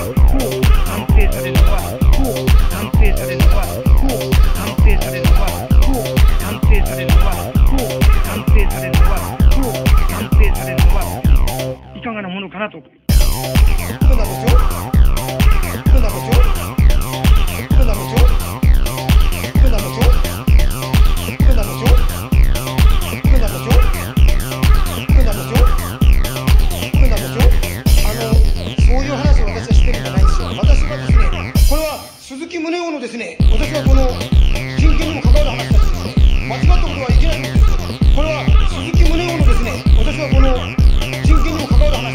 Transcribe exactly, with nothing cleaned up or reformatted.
判定されるのは判定されるのは判定されるのは判定されるのは判定されるのは判定されるのはいかがなものかなと。そうなんですよ。そうなんですよ。そうなんですよ。そうなんですよ。そうなんですよ。そうなんですよ。そうなんですよ。そうなんですよ。あの、そういう話を私はしてるんじゃないんですよ。私はですね、これは鈴木宗男のですね、私はこの人権にも関わる話だしですね、間違ったことはいけないんですよ。これは鈴木宗男のですね、私はこの人権にも関わる話